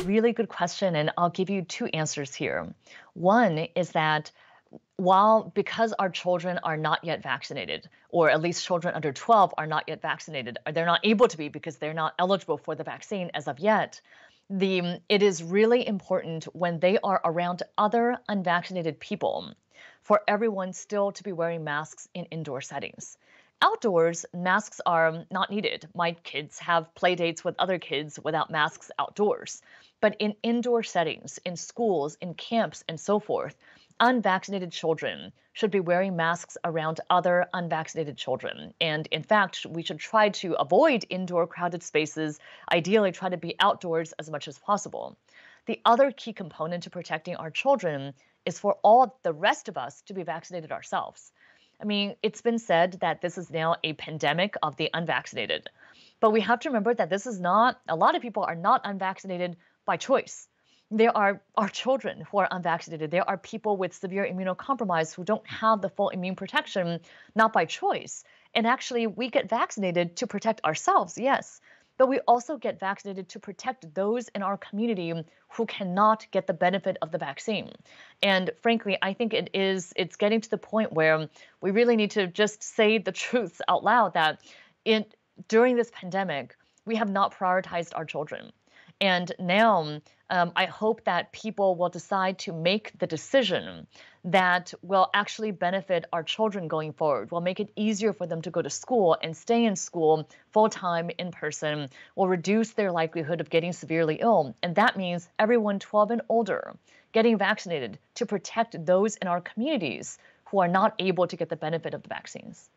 really good question, and I'll give you two answers here. One is that because our children are not yet vaccinated, or at least children under 12 are not yet vaccinated, or they're not able to be because they're not eligible for the vaccine as of yet, it is really important when they are around other unvaccinated people for everyone still to be wearing masks in indoor settings. Outdoors, masks are not needed. My kids have play dates with other kids without masks outdoors. But in indoor settings, in schools, in camps, and so forth, unvaccinated children should be wearing masks around other unvaccinated children. And in fact, we should try to avoid indoor crowded spaces, ideally, try to be outdoors as much as possible. The other key component to protecting our children is for all the rest of us to be vaccinated ourselves. I mean, it's been said that this is now a pandemic of the unvaccinated. But we have to remember that this is not, a lot of people are not unvaccinated by choice. There are our children who are unvaccinated. There are people with severe immunocompromise who don't have the full immune protection, not by choice. And actually, we get vaccinated to protect ourselves, yes, but we also get vaccinated to protect those in our community who cannot get the benefit of the vaccine. And frankly, I think it's getting to the point where we really need to just say the truth out loud that during this pandemic, we have not prioritized our children. And now I hope that people will decide to make the decision that will actually benefit our children going forward, will make it easier for them to go to school and stay in school full-time in person, will reduce their likelihood of getting severely ill. And that means everyone 12 and older getting vaccinated to protect those in our communities who are not able to get the benefit of the vaccines.